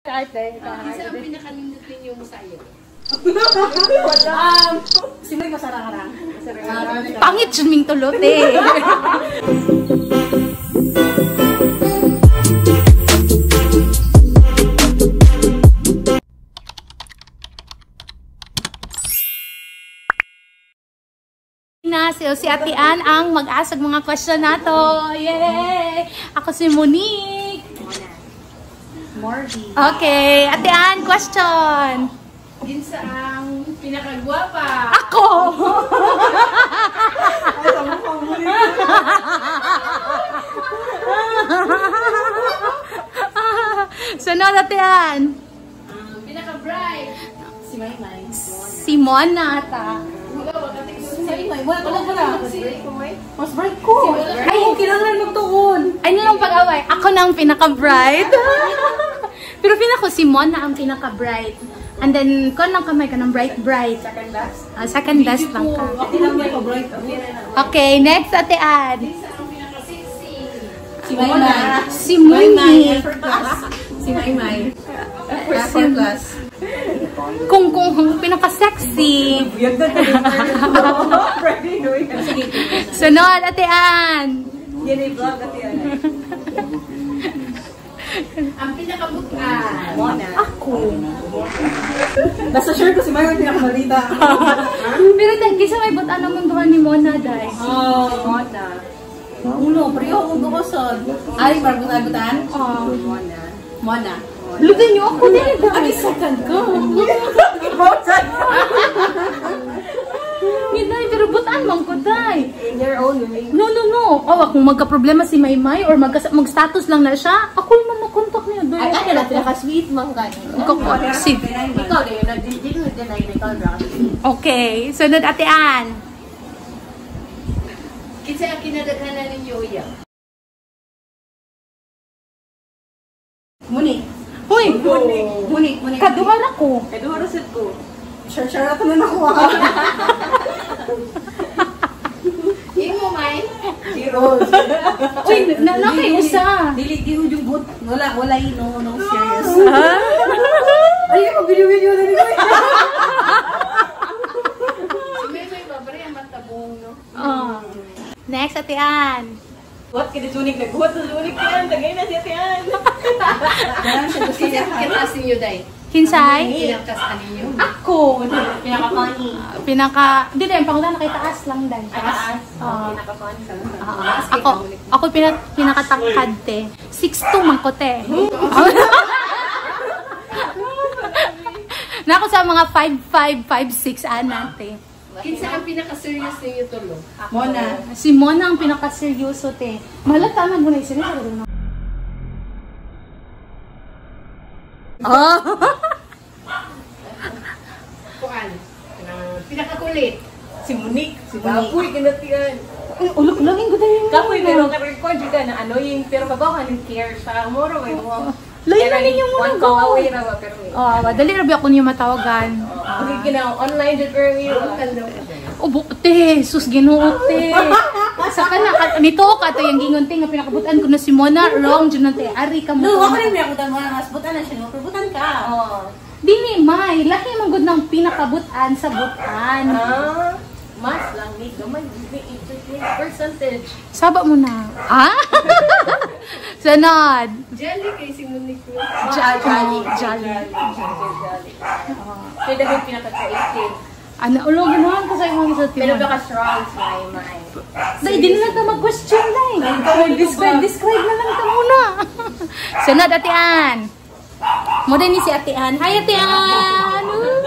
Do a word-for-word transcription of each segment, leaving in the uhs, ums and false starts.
Ate, Kinsa ang pinakanindot ninyo mo sa iyo? Wala. Sino yung masarang-harang? Pangit suming tulot eh. Na si, si Ate Ann ang mag-asag mga question nato. Yay! Ako si Monique. Morby. Okay, Ate Ann, question. Kinsa ang pinakagwapa? Ako! Sunod, Ate Ann. Um, pinaka-bright. Si Maymay. Si Mona ata. Si Maymay. Wala ko lang pala. Mas bright ko. Ay, kailangan magtuon. Ay, nalang pag-away. Ako na ang pinaka-bright. Pero pinako si Mona ang pinaka-bright. And then, kung lang kamay ka ng bright-bright. Second best. Uh, second best lang ka. Hindi lang may ka-bright. Okay, next, Ate Ann. Kinsa ang pinaka-sexy? Si Maymay. Si Monique. Si Maymay. Upper class. Kung kung pinaka-sexy. Sunod, Ate Ann. Yan ay vlog, Ate Ann. Ang pinaka-butan. Mona. Ako. Nasa sure ko si Maymay pinakamalita. Pero dahil, kisa may butaan naman doon ni Mona, dahil. Oh, Mona. Uno, pero yung gukosod. Ay, barbutan-butan? Oh. Mona. Mona. Lutin niyo ako din, dahil. Ay, second ko. Hindi, pero butaan man ko, dahil. In your own way. No, no, no. Oh, kung magka-problema si Maymay or mag-status lang na siya, ako yung makontak niya. Ay, ay, na pinaka-sweet man ka. Ikaw, Ikaw, din, nag-din mo din ay ikaw, okay, sunod, Ate Ann. Kinsa ang kinadaghanan ninyo iya? Muni. Hoy! Muni. Muni. Muni. Kaduhan ako. Kaduha rasit ko. Sure-sure na ito na nakuha. Imo, May? Zero. Uy, nalaki usa. Dili, di yung but. Wala, wala yun. No, no, serious. Ha? Ay, mag-video-video na nito. Si May ba? Pare ang matabong, no? Oh. Next, Ate Ann. What? Kinasunik na. What? Nasunik yan. Tagay na siya yan. Kinsa ang kinakas ninyo, Day? Kinsay? Kinakas ninyo? Ako. Pinaka-funny. Pinaka... Hindi na, yung pangulan na kay taas lang, dahil. Taas? Oo. Pinaka-funny ka lang. Ah, ako, ako pinak pinakatangkad, te. six two man ko, te. Na ako sa mga five five, five six, ana, te. Kinsa ang pinaka-serious ninyo tulo? Mona. Si Mona ang pinaka-seryoso, te. Malata man mo na isin. Oh! Kuan? Pinaka-kulit? Si Monique. Si Kapoy, kinatian. Ulok-ulongin ko tayo. Kapoy, pero ka-record ka na annoying. Pero mabawa ka ng care sa moro. May mo. Layo na ninyo muna One ko. call away na ba, pero may. Oh, madali rabi ako niyo matawagan. Hindi kina online dito earlier. Ubo, te, sus ginuot, te. Sa kana, ka, nito ka, to yung gingon, te, nga pinakabutan ko na si Mona, wrong, dyan te, ari ka mo. No, ako rin pinakutan mo na, mas butan na siya, no? Pero butan ka. Oo. Di ni, May, laki man gud ng pinakabutan sa butan. Ah, mas lang ni, gamay, percentage. Saba mo na. Ah? Sunod. Jelly kay si Monique. Jolly. Jolly. Jolly. Jolly. Kaya dahil pinaka-creative. Ano, ulo, ginawan ko sa imong sa Pero tiwan. baka strong sa my mind. Dahil, di na lang ka mag-question, dahil. Describe, describe na lang ka muna. Sunod, Ate Ann. Mo din ni si Ate Ann. Hi, Ate Ann!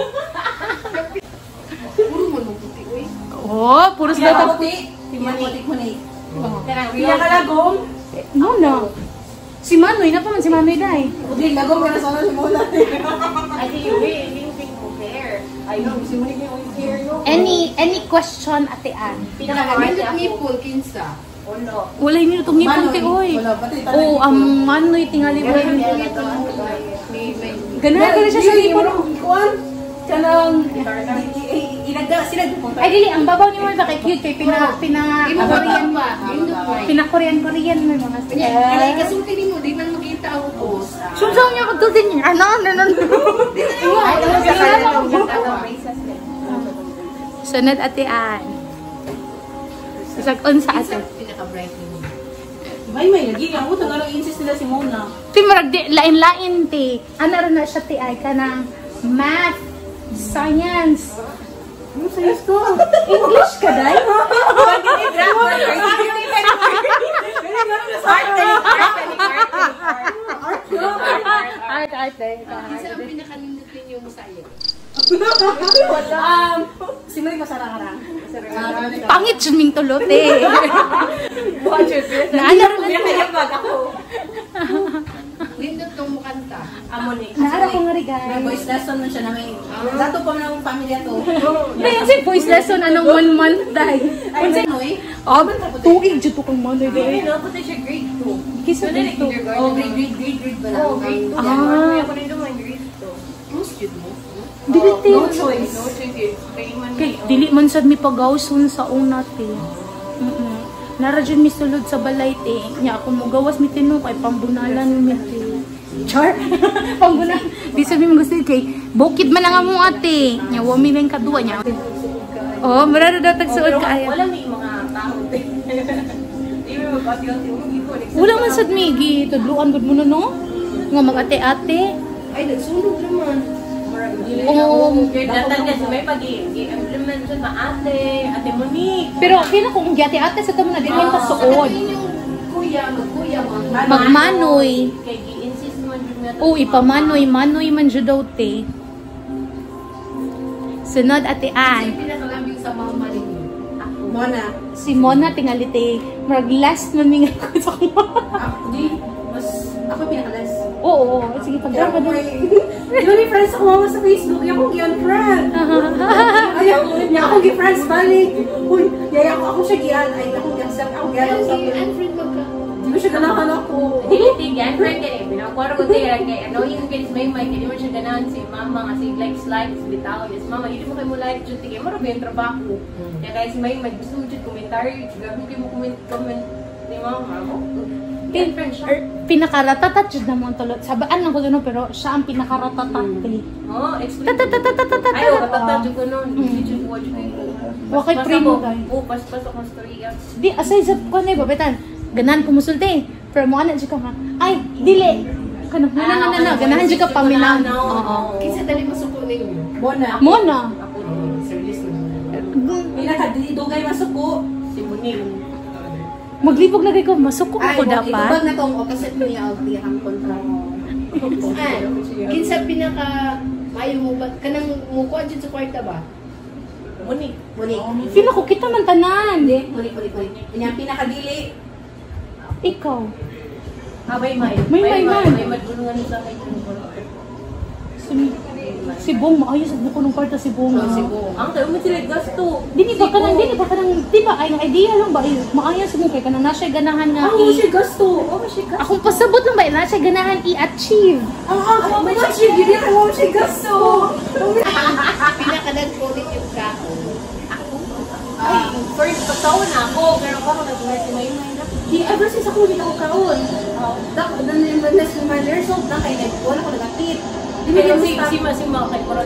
Puro mo nung puti, uy. Oh, puros na ito. Timanik mo na eh. Pinakalagong? Muna. Si Manoy, na pa man si Manoy, dahil. Hindi, lagong ka na sana si Mona. I think you really didn't compare. I know, si Monique yung hair, no? Any any question, Ate Ann? Pinaka-mindot ngipon, kinsa? Uno. Wala yun itong ngipon, te, oy. Oo, ang Manoy, tingali mo yun. Ganun, ganun siya sa ngipon. Kanang... Ay, dili, ang babaw niyo mo ba kay cute, kay pina... Pina... Pina-Korean-Korean mo mga Kaya kasulti ni mo, di man makita ang post. Sumsaw niya magtutin niya. Ano? Ano? Ano? Ay, ano sa kanya Sunod atian. Isag-on sa atin. Pinaka-bright niyo. May may lagi. Ako ito nga lang insist nila si Mona. Ti marag di lain-lain ti. Ano rin na siya ti ay kanang math, science. Ano sa'yo to? English ka dai? Art, art, eh. Isa ang pinaka-ninutin yung sa'yo. Um, simuli ko sarang-arang. Pangit yun ming tulot eh. Naano rin na Pinakayabag ako. Lindot kong mukanta. Amoni. Naara ko nga rin May guys. voice lesson na siya na may. Dato pa man ang pamilya to. Ngayon si voice lesson anong one month dahil. Ay, Manoy. Oh, tuig dito kang manoy Ay, dahil. dapat na siya grade two. Kisa dito. Oh, grade, grade, grade, grade ba lang? Oh, grade two. Ah. Ako nito man grade two. Most cute mo. Dili No choice. No choice. Kay man. Kay dili man sad mi pagawson sa una te. Mm. Nara jud mi sulod sa balay te. Nya ako mo gawas mi tinu kay pambunalan mi te. Char. Pambunalan. Di sabi mo gusto kay bukid man lang mo ate. Nya wa mi lang kaduwa nya. Oh, mara daw tagsuod ka aya. Wala may mga tao. Di mo magpatiyo yung ipon. Wala man sad mi gi tudluan gud mo no no. Nga mag-ate-ate. Ay, nagsunog naman. Oh, Datan na may pag-i-implement siya na ate, ate Monique. pero kina kung giati-ate sa tamo na dili man Sa pasuod. yung kuya, mag-kuya mo. Magmanoy. Kay gi-insist man jud nga. Oh, ipamanoy, manoy man jud daw te. Sunod ate Ann. Yung pinakalambing sa mama ninyo. Ako. Mona. Si Mona tingali te. Marag last man mi nga ko sa kuma. Ako di. Mas ako pinakalas. Oo, oo. Sige, pag-drama na. Di ba may friends ako mama sa Facebook? Yung akong giyan friend. Ayaw, niya akong gi-friends balik. Uy, yaya ako ako siya giyan. Ay, akong gi-accept. Ako giyan ako sa Unfriend mo ka. Di ba siya ganahan ako? Dili tigyan friend kay binakuwaro ko tira kay ano yung kids may may kay mo siya ganahan si mama kasi likes likes bitaw yes mama hindi mo kay mo like jud tigay mo ra yung trabaho. Ya guys may may gusto jud commentary gabi kay mo comment comment ni mama mo. Pin friend siya. Pinakaratatat jud na mo ang tulot. Sabaan lang ko doon pero siya ang pinakaratatat te. Oh, explain. Tatatatatatatatat. Ayo katata jud ko noon. Jud ko jud ko. Okay, primo guys. Oh, pas-pas ako storya. Di, asay sa ko na babetan. Ganahan ko musulti. Pero mo ana jud ka nga. Ay, dili. Kanang na na na na. Ganahan jud ka paminaw. Oo. Kinsa dali masuko ninyo? Mona. Mona. Ako naman, service mo. Pinakadugay masuko. Si Monique. Maglibog na kay ko. Masuko Ay, ko dapat. itubag na tong opposite mo niya og tiyang kontra mo. Ay, kinsa pinaka mayo mo ba kanang muko jud sa kwarta ba? Monique. Monique. Pila ko kita man tanan. Monique, Monique, Monique. Inyang pinakadili. Ikaw. Ah, may may. May may man. May madulungan sa akin. Si, si Bong, maayos sa buko ng kwarta si Bong. Oh, siguro. Ang tayo mo sila gasto. Dini ba kanang dini ba kanang di ba ay ang idea lang ba ay maayos mo kay kanang nasa ganahan nga Ako i siya gasto. Ako siya gasto. akong pasabot lang ba nasa ganahan i-achieve. Ang ako mo siya gidi ako siya gasto. Pinaka nag-polit yung kao. Ay, first pagtaon na ako, pero ako nag-work si may may na. Di ever since ako dito ako kaon. Dak dan yung less than one years old na kay wala ko nagakit. Di ba Pero yung si start? si Mas yung mga kay Korat.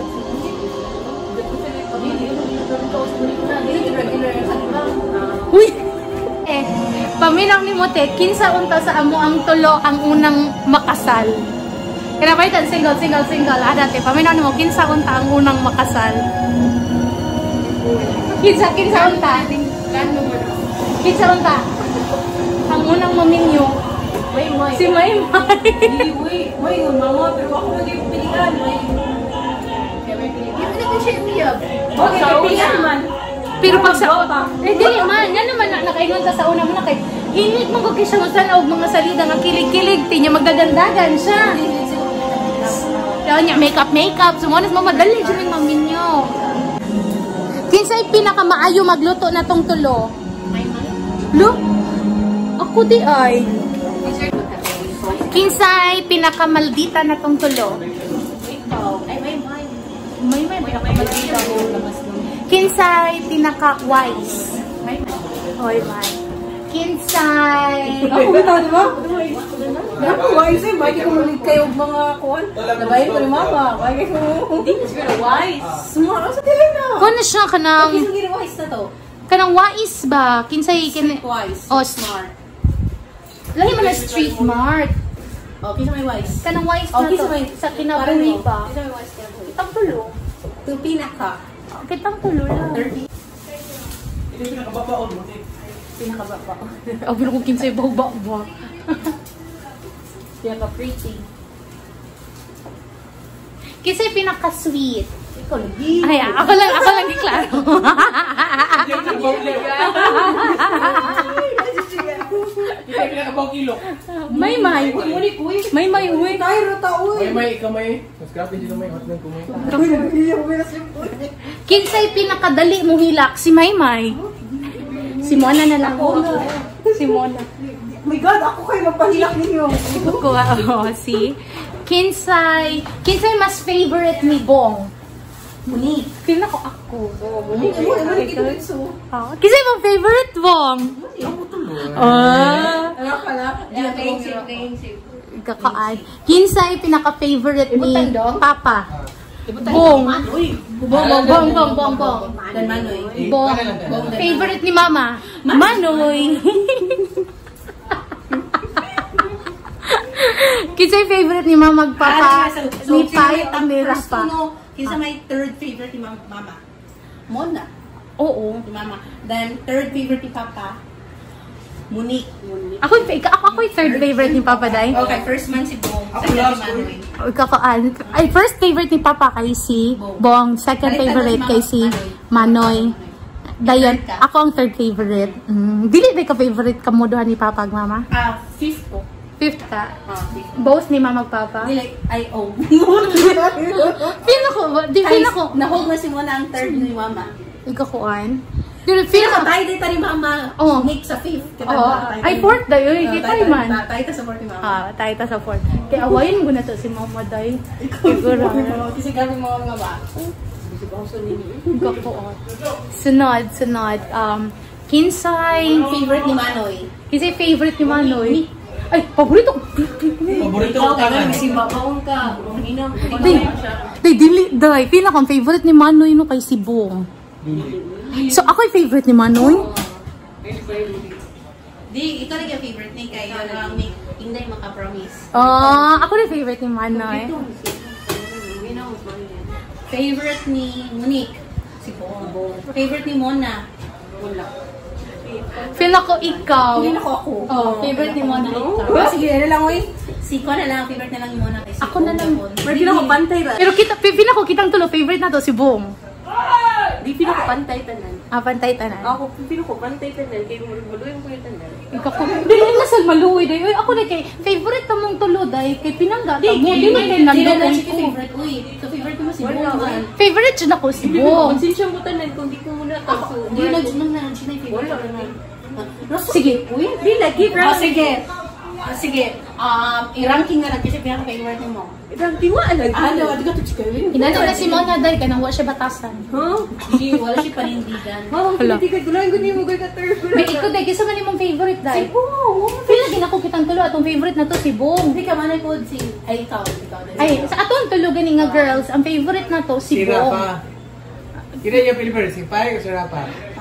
Uy. Eh, paminaw ni mo te, kinsa unta sa amo ang tulo ang unang makasal. Kaya pa itan single single single ada te, paminaw ni mo kinsa unta ang unang makasal. Kinsa kinsa unta? Kano mo na? Kinsa unta? Ang unang maminyo. May may. Si Maymay. Iwi, may mama pero ako naging pilihan. May Hindi na ko siya umiyab. okay, pilihan man. Pero pag sa eh dili man, nga naman na nakaingon ta sa una mo na kay init mo kay siya sa og mga salida nga kilig-kilig tinya magdagandagan siya. Daw niya makeup makeup, sumonas mo madali jud ning maminyo. Kinsay pinakamaayo magluto na tong tulo? May man. Lo? Ako di ay. Dessert mo ka. Kinsay pinakamaldita na tong tulo? Ikaw. Ay, may may. May may May may maldita mo labas mo. Kinsay pinaka-wise? May may. Oy, man. Kinsay. Ako bitaw, di ba? Ako, wise eh. Bakit ko mulig kayo mga kuwan? Nabayin ko ni mama. Bakit ko... Hindi ko siguro wise. Sumara sa tila na. Kung na siya kanang... Bakit yung wise na to? Kanang wais ba? Kinsay... Kin... Wise. Oh, Smart. lahi man na street mart. Oh, kinsa may wise? Kanang wais Oh, na kinsa to. may... Sa kinabuhi pa. Kinsa may wise kaya buhi? Kitang tulo. Yung pinaka. Kitang tulo lang. thirty. Pinakababaon mo. Pinakababa. Oh, pero kung kinsay ba ba. Pinaka-pretty. Kinsay pinaka-sweet. Ikaw lagi. Ay, ako lang, ako lang giklaro. Pinakabaw kilo. May may. May may, uy. Tayo rata, uy. May may ikaw may. Mas grabe dito may hotman ko may. Kinsay pinakadali mo hilak? Si Maymay. Si Mona na lang. Si Mona. Oh my God, ako kayo magpahilak ninyo. Kuha, oh, si Kinsay. Kinsay mas favorite ni Bong. Muni. Feel ko ako. Muni, muni, kinunso. Oh, kinsay mo favorite Bong? Ah. Alam ka na? Kakaan. Kinsay pinaka-favorite ni Papa? Bong. Bong, bong, bong, bong, bong, bong. Dan Manoy. Bong. Favorite ni Mama? Manoy. Kinsay favorite ni Mama magpapa? Ni Pai ang ni Rafa? Kinsa may third favorite ni Mama? Mona. Oo. Ni Mama. Then, third favorite ni Papa? Monique. Ako, ako, ako yung third favorite ni Papa, Day. Okay, first man si Bong. Second si Manoy. Kakaan. Ay, first favorite ni Papa kay si Bong. Second favorite kay si Manoy. Dayon, ako ang third favorite. Mm. Dili ba ka favorite ka mo doon ni Papa ag Mama? Ah, fifth po. Fifth ka? Ah, fifth. Both ni Mama ag Papa? Dili, ay, oh. Feel ako, di feel ako. Nahog na si Mona ang third ni Mama. Ikakuan. Dili, feel Pero ako. tayo din ni Mama. Oh. Nick sa fifth. Oh, ay fourth dayo. Kita man. Tayo ta sa fourth ni Mama. Ah, tayo ta sa fourth. Kaya awayin mo na to si Mama Day. Siguro. Kasi kami mga mga ba. Ikakuan. Sunod, sunod. Um, Kinsay. Favorite ni Manoy. Kinsay favorite ni Manoy. Ay, paborito ko. Paborito ko ka. Si Babaong ka. Hinam. Day, day, dili, day. Pila kang favorite ni Manoy no kay si Bong. So, ako yung favorite ni Manoy. Di, ikaw na yung favorite ni kay yun ang hindi makapromise. Ah, ako yung favorite ni Manoy. Favorite ni Monique. Si Bong. Favorite ni Mona. Wala. Feel ako ikaw. Hindi na ko ako. Oh, favorite ni Mona ikaw. Oh, sige, na lang, oy. Si ko na lang, favorite na lang ni Mona kay si Ako na lang. Pwede na ko pantay ra. Pero kita, pina ko kitang tulo, favorite na to si Bong. Di pino ko pantay tanan. Ah, pantay tanan. Ako pino ko pantay tanan kay maluyon ko yung tanan. Ikaw ko. Dili na sa maluoy day. Uy, ako na kay favorite tamong tulo day kay pinangga ta mo. Dili kay nandoon Hindi ko. favorite. Uy, so favorite mo si Bong. Favorite jud ako si Bong. Konsensya mo tanan kung di ko muna ta. Hindi na junong na siya na favorite. Sige. Uy, di lagi bro. Sige. Sige. Um, i-ranking na lang kasi pinaka-favorite mo. Irang tiwaan lang. Ano, di ka to chika yun. Inano na si Mona day kanang wa siya batasan. Huh? Hindi, wala siya panindigan. Oh, Hala. hindi ka dulang ko ni mo gay ka third. May ikaw day kisa man imong favorite day. Si Bong. Feel lagi na ko kitang tulo atong favorite na to si Bong. Hindi ka manay po si... Ay, ikaw. Ikaw. Ay, sa atong tulo gani nga girls, ang favorite na to si Si Bong. Rafa. Kira yung Pilipino, si Pai o si Rafa?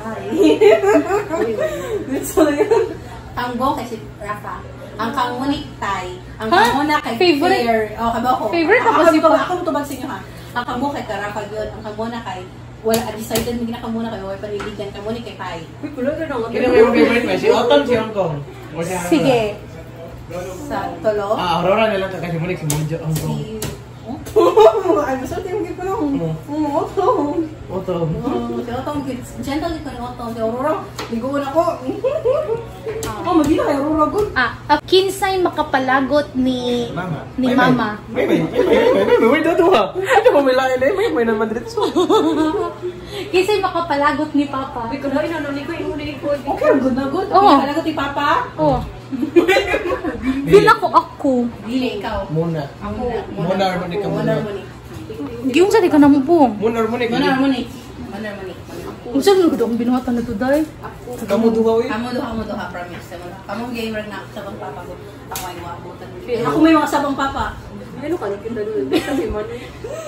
So, yun. Ang Bong kay si Rafa. Ang kang Monique Tay. Ang Ha? kang Mona kay Favorite? Claire. Oh, kabo ako. Favorite ako si Ako, Pa- ako mutubag sa inyo ha. Ang kang Bong kay Rafa yun. Ang kang Mona kay... Wala, decided mo ginaka muna kay Wala Paniligan. Kang Monique kay Pai. Uy, kulo na lang. Kira mo yung favorite mo, si Otong, si Hong Kong. O si Aurora. Sige. Sa Tolo. Ah, Aurora na lang ka kasi Monique si Monjo, Hong Kong. Si... Oh? Ay, masarap yung gito lang. Ano? Oo, Otong. Otong. Oh, si Otong, gentle gito ni Otong. Si Aurora, ligoon ako. Oh, magila kay Aurora good. Ah, uh, kinsay makapalagot ni Mama. ni May, Mama. May, may, may, may, may, may, may, may, dito ha. Ano mo may lain eh, may, may naman dito. Kinsay makapalagot ni Papa. Uy, kulo ina no ni ko imo ni ko. Okay, good na good. Oo. Okay, talaga ti Papa. Oh. Feel ako ako. Dili, ikaw. Muna. Ako. Mona or Monique ka Mona muna. or Monique. Giyong sa di ka na mo po. Muna or Monique. Mona or Monique. Mana man ni. Unsa man gud ang binuhatan na to day? Kamu duha uy. Kamu duha mo duha promise. Kamu gamer na sa bang papa ko. Ako ay waabutan. Ako may mga sabang papa. Ano ka nakita doon? Kasi Manoy.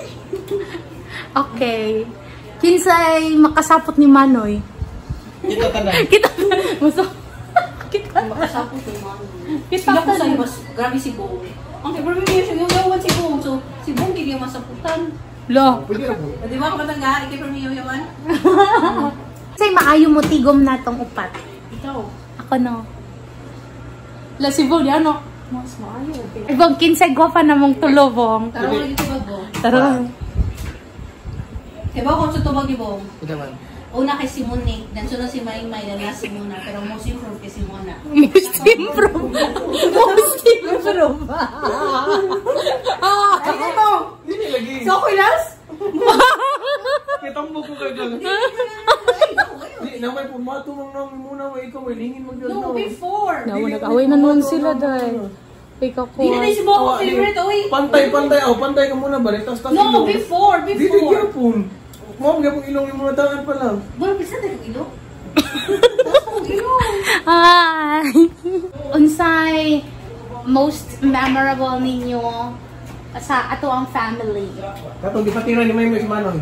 Okay. Kinsay makasapot ni Manoy? Kita tanan. Kita. Muso. Kita. Makasapos yung Manoy. Kita Sila ko tanan. sa'yo mas grabe si Bong. Ang kaya pero may siya yung yawan si Bong. So si Bong hindi niya masaputan. Lo. Pwede ra po. Di ba kapatangga? Ikay pero may yawan? Say maayo mo tigom natong upat. Ikaw. Ako no. La si Bong ano? Mas maayo. Ibang kinsay gwapa namong tulo bong. Tara mo lagi tubag Bong. Tara. Kaya ba kung sa tubag ni Bong? Pwede man. Una kay Simon ni, dan sunod si May May, dan last si Mona, pero most improved kay Simona. Most improve. Most improve. Ah. Ay, ito! Dili lagi. So, okay last? Kitambo ko kay gal. Di na may pumato mang nang muna may ikaw may lingin mag No, before! Nawa nag-away na noon sila day. Ikaw ko. Di na tayo si Bong, favorite, oy! Pantay pantay aw pantay ka muna balik tas tas. No, before, Dili before! gyapon. Mo gyapon ilong ni mga daan pa lang. Bueno, bisa tayo ilo? Hi. Unsay most memorable ninyo sa ato ang family? Katong gipatira ni May May si Manoy.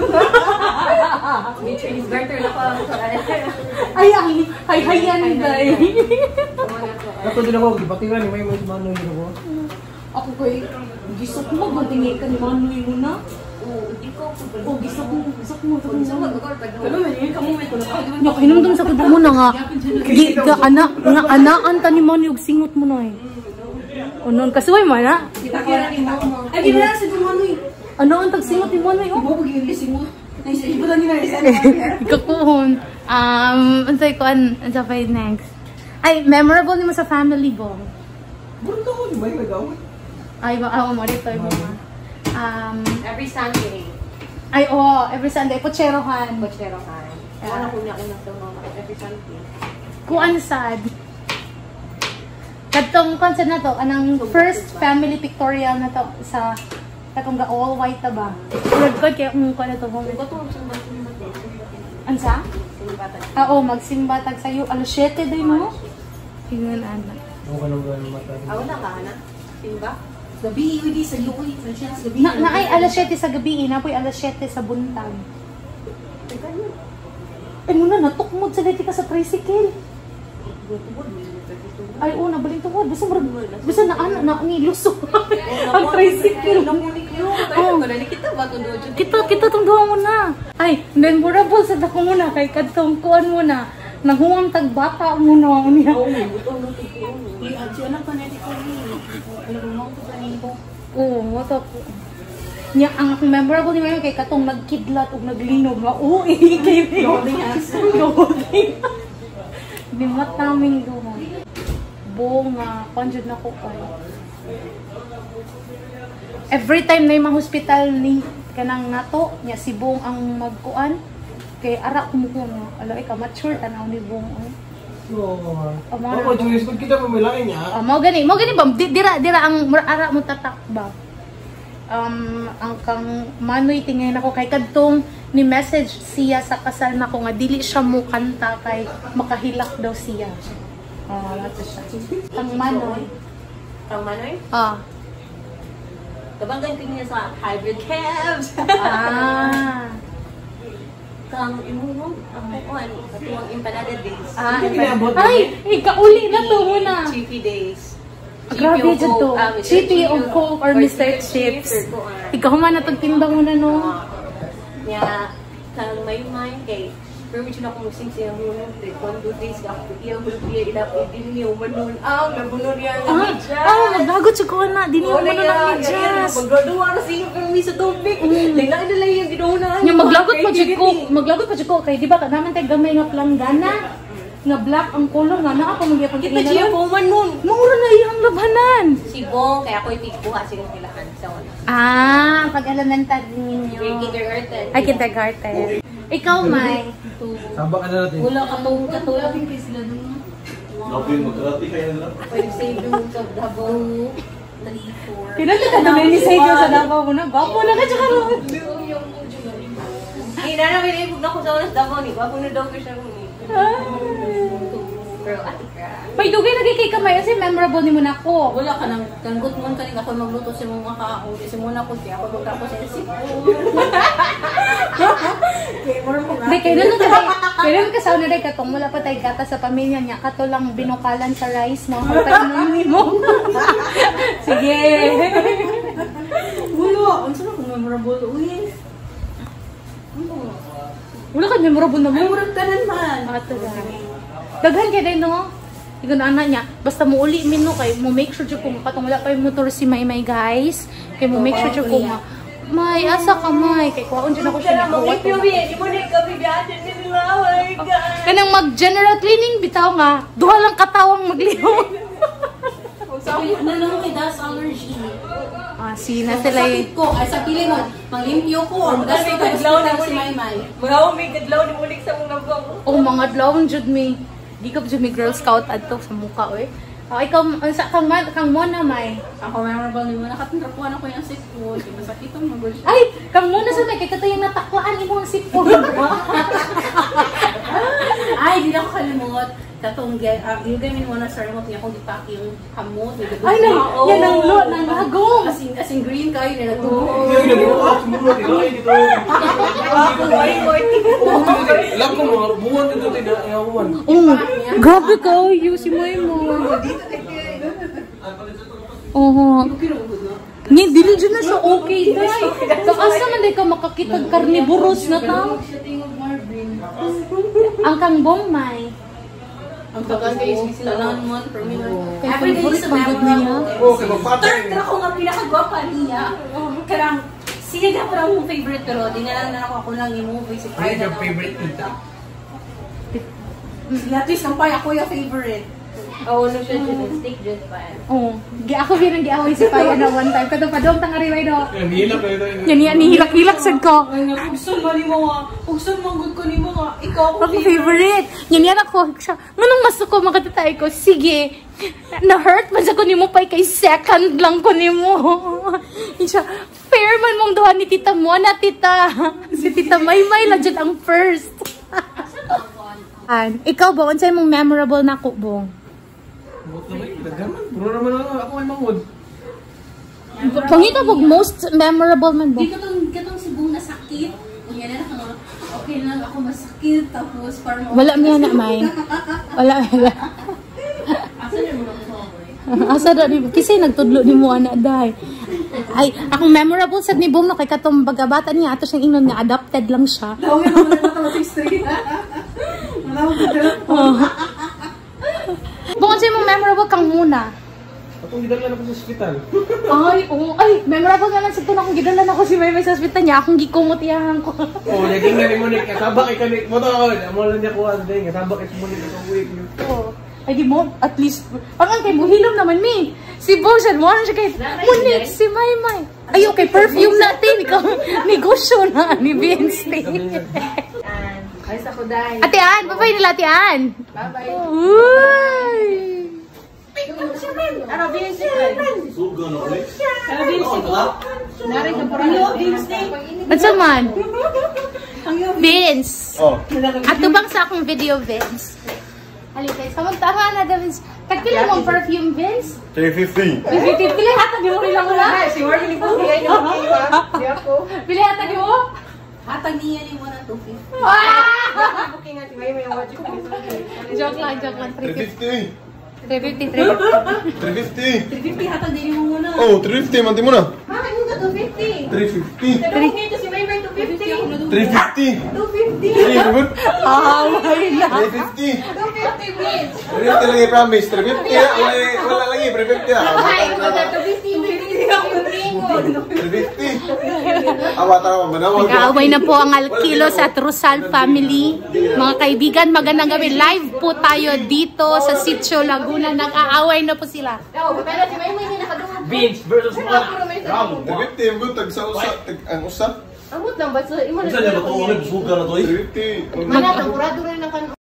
May Chinese garter na pa. Ay, ay, ay, hayan day. Katong din ako gipatira ni May May si Manoy dito ko. Ako ko'y gisok mo, magtingin ka ni Manoy mo na. Oo, ikaw po ba? Oh, gisok mo, gisok mo. Sa mag-record pa doon. Pero man, yun ka moment ko na ako. Nya kinumdum sa kubo mo na nga. Di ka ana, nga anaan ta ni Manoy og singot mo na eh. Unon kasuway man na. Ipakira ni Mama. Ay, di ba na sa Dumanoy? Ano ang tagsingot ni Manoy oh? Ibo ko gilising mo. Naisa, ibo lang nila isa. Ikakuhon. Um, unsay ko an unsa pa yung next? Ay, memorable ni mo sa family bong. Burdo ko ni May nag-away. Ay, ba ako mo dito yung mga. Um, Every Sunday. ay, oh, every Sunday, putserohan. Bochero ka. Wala ko niya unang sa mga every Sunday. Kuan sad. Katong concert na to, anang first family pictorial na to sa katong ga all white ta ba? Red code kaya kung kuan na to mo. Kung ba ito, sa mga Ansa? simbatan. Ah, oh, magsimbatag sa'yo. Alas siyete din mo? Tingnan, anak. Ako ka nang gano'n mata. Ah, wala ka, anak? Simba? Gabi, hindi sa iyo, uy. Franchise, gabi. Na, na ay alas siyete sa gabi, napoy alas siyete sa buntag. Ay muna, natukmod sa dati ka sa tricycle. Ay, oo, nabaling tuhod. Basta marag, basta na, na, na, nilusok. Ang tricycle. Namunik yun. Tayo ko na, nakita ba ito doon? Kita, kita tong duha mo na. Ay, memorable sa dako mo na, kay katong kuan mo na. Nanghuang tagbata mo na. Niya. Uy, at siya lang pa na ko ni. Alam mo, ito pa ni ko. Oo, mo to. Nya, ang akong memorable ni Mayo kay katong nagkidlat ug naglinog nga. Oo, kay Loading us. Loading. Bimat namin duha. Bunga, panjud na ko ay. Every time na yung hospital ni kanang nato, nya si Bong ang magkuan. Kay ara kumukuha nga. Ala, ikaw mature tanaw ni Bong. Ay. Oo. Amara. Ako, Julius, kung kita pamilain niya. Ah, mo gani, mo gani ba? Di- Dira dira ang mura- ara mo tatak ba? Um, ang kang Manoy tingin ako kay kadtong ni message siya sa kasal na ko nga dili siya mo kanta kay makahilak daw siya. Ah, uh, ato siya. Ang Manoy. Ang Manoy? Ah. Kabanggan ko niya sa hybrid cabs. Ah. Kang imuhong, ang kuhan, katuwang empanada days. Ah, Hindi kinaabot ay, ikauli na to muna. Chippy days. Grabe Chippy dyan to. o Coke, ah, Mister Chippy o Chippy Coke or Mister Chips. or kuhan. Ikaw man na timbang mo na no. Ah, Kaya, kang may-may kay pero medyo na akong sing-sing ang muna. One, two days, ako iya, iya, ilapit din niyo, manun, ang nabunod yan, Ah, medyas. ah, naglagot siya ko na. Di niyo Wala mo na yan, lang yan, medyas. Paggraduwa na siya kami sa tubig. Tingnan nila yung ginuunahan. Yung maglagot pa Kay jud ko, Dignity. maglagot pa jud ko kay di ba naman tay gamay nga planggana nga black ang color nga naa pa magyapon Kita siya po man nun. Mura na iyang labhanan. Si Bong, kaya ako'y tigbuha silang kilaan sa wala. Ah, pag elementary ninyo. Yung kindergarten. Ay, kindergarten. Ikaw, May. Saba ka na natin. Wala katong katulad. Okay, magkarati kayo na lang. Pwede sa yung sa Davao. three, four. Pinali ka na ni Sayo sa Davao mo na. Gwapo na ka tsaka ron. Eh, Hindi na namin ibig na ko sa ulas Davao ni. Wag na daw ko siya kung ni. Girl, ati ka. May dugay lagi kay kamay kasi memorable ni mo na ko. Wala ka nang kanggut mo kaning ako magluto si mga kaong si muna ko siya ako magluto sa isip. Di kay nun kasi kay nun kasaw na day katong wala pa tay gata sa pamilya niya kato lang binukalan sa rice mo kapag mo mo. Sige. Wala, ang sarap kung memorable uy. Wala ka memorable na mo. Memorable ka naman. Ato lang. Daghan kay day no. Igon ana niya, basta mo uli min no kay mo make sure jud kung katong wala pa yung motor si Maymay guys. Kay mo make sure jud kung may asa ka may kay kuhaon jud ako siya ni kuha. Di mo na kami biyatin ni Laway ka. Kanang mag general cleaning bitaw nga, duha lang katawang maglihok. Sabi na lang kay das allergy. Ah, sina sila eh. Sakit ko ay sa piling mo, manglimpyo ko or magasto ka sa si Maymay. Mga may kadlaw ni mulik sa mga nabang. Oh, mga dlawon jud mi. Di ka jud mi Girl Scout adto sa mukha oy. Ah, ikaw sa kang man kang mo na may. Ako memorable ni mo nakatrapuan ako yung sipon, di masakit ang mga. Ay, kang mo na sa may kay katayang nataklaan imo ang sipon. Ay, di na ako kalimot. Katong uh, yung gamit mo na sa remote niya kung ipaki yung hamot. Ay, na, yan ang lo, nang hagong. Asing, asing green kayo nila to. Alam ko mga buwan dito tayo na iyawan. Oh, grabe ka, yusi mo mo. Oh. Ni dili jud na siya okay dai. Asa man day ka makakitag carnivorous na ta. Ang kang bombay. Ang tagal kayo tanan mo per minute. Every day is a memorable. Okay, magpatay. Pero ako nga pinakagwapa niya. Karang siya na ko lang mong favorite pero di na lang na ako ako lang yung movie si Ano yung favorite nita? At least nampay ako yung favorite. Oh, no siya dyan. Stick dyan pa yan. Oh, gi ako ginang giaway si Paya na one time. Kadto padong tang ariway do. Yan, hilak na ito. Yan yan ni hilak-hilak sad ko. Ay nga, kugsun man ni mo nga. Kugsun man gud ko ni mo nga. Ikaw Ako favorite. Yan yan ako. Siya, nganong mas ko makatatay ko? Sige. Na-hurt man sa ko ni mo pa kay second lang ko ni mo. Siya, fair man mong duha ni tita mo na tita. Si tita Maymay lang dyan ang first. An, ikaw ba? Unsay mong memorable na ko, Bong? Buot naman, dagaman. Puro naman ako ay mangod. Pangita mo, most memorable man ba? Di katong katong si Bong nasakit. Unya na ako. Okay na ako masakit tapos parang Wala niya na, May. Wala, wala. asa na mo ako. Asa na, kasi nagtudlo ni mo, anak, dahi. Ay, akong memorable sad ni Bong no, kay katong bagabatan niya, ato siyang inon niya, adopted lang siya. Daw yan mo na sa history. Wala ko. Bong, sa'yo mong memorable kang muna. Atong gidala na ko sa ospital. Ay, oo. Ay, memorable naman sa tunang kung gidalan ako si Maymay sa ospital niya. Akong gikumot iyahan ko. Oh, naging nga ni mo ni katabak ikanik mo to. Amo lang niya kuha din, katabak is mo ni sa week. Oo. Ay, di mo, at least, parang kay Muhilom naman, mi. Si Bosan, mo ano siya kay, munit, si Maymay. Ay, okay, perfume natin. Ikaw, negosyo na ni Vince. Ayos ako dahil. Ate Ann, bye-bye nila, Ate Ann. Bye-bye. Uy! Ano, Vince? Ano, Vince? Nari ka po rin. Vince? What's up, man? Vince. Oh. Ato bang sa akong video, Vince? Halika, samagtahan na, Vince. Kagkila mong perfume, Vince? three fifty. Pili hatag mo rin lang wala? Si Marvin, ikaw kaya niya Di ako. Pili hatag mo? Hatag niya ni mo na two fifty. Booking nga si May may watch ko. Joke lang, joke lang. three fifty. three fifty, three fifty. three fifty. three fifty hatag din mo muna. Oh, three fifty. Manti mo na. Bakit mo ka two fifty? three fifty. Pero kung ito si May may two fifty. three fifty. two fifty. three good. Ah, why na? three fifty. two fifty, please. three fifty lagi promise. three fifty ah. Wala, wala lagi. three fifty ah. Ay, wala two fifty. three fifty. Awa tara mo. Nag-aaway na po ang Alkilos at Rosal family. Mga kaibigan, magandang gabi. Live po tayo dito sa Sitio Laguna. Nag-aaway na po sila. Pero si May may nakadungog. Beans versus what? Round. three fifty. Ang good. Tag sa usap. Ang usap. Amot lang ba? So, imo na. three fifty. Mana, murado rin ang kan